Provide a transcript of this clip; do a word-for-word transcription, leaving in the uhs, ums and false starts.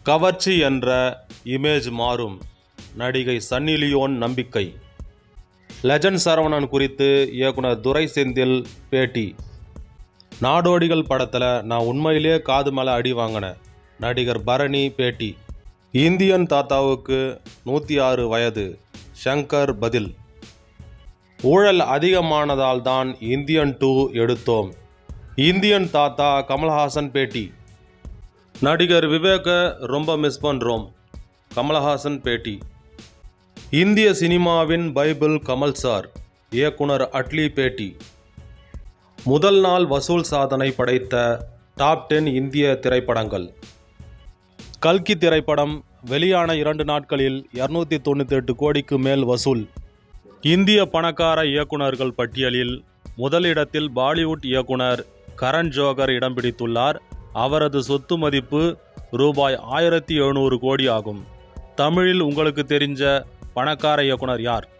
கவர்ச்சி என்ற இமேஜ் மாறும். நடிகை சன்னி லியோன் நம்பிக்கை. லெஜண்ட் சரவணன் குறித்து இயக்குனர் துரை செந்தில் பேட்டி. நாடோடிகள் படத்தில் நான் உண்மையிலே காது மேலே அடி வாங்கினேன். நடிகர் பரணி பேட்டி. இந்தியன் தாத்தாவுக்கு நூற்றி ஆறு வயது. ஷங்கர் பதில். ஊழல் அதிகமானதால் தான் இந்தியன் டூ எடுத்தோம். இந்தியன் தாத்தா கமல்ஹாசன் பேட்டி. நடிகர் விவேக ரொம்ப மிஸ் பண்ணுறோம். கமல்ஹாசன் பேட்டி. இந்திய சினிமாவின் பைபிள் கமல் சார். இயக்குனர் அட்லி பேட்டி. முதல் நாள் வசூல் சாதனை படைத்த டாப் டென் இந்திய திரைப்படங்கள். கல்கி திரைப்படம் வெளியான இரண்டு நாட்களில் இருநூத்தி தொண்ணூற்றி எட்டு கோடிக்கு மேல் வசூல். இந்திய பணக்கார இயக்குனர்கள் பட்டியலில் முதலிடத்தில் பாலிவுட் இயக்குனர் கரண் ஜோகர் இடம் பிடித்துள்ளார். அவரது சொத்து மதிப்பு ரூபாய் ஆயிரத்தி எழுநூறு கோடி ஆகும். தமிழில் உங்களுக்கு தெரிஞ்ச பணக்கார இயக்குனர் யார்?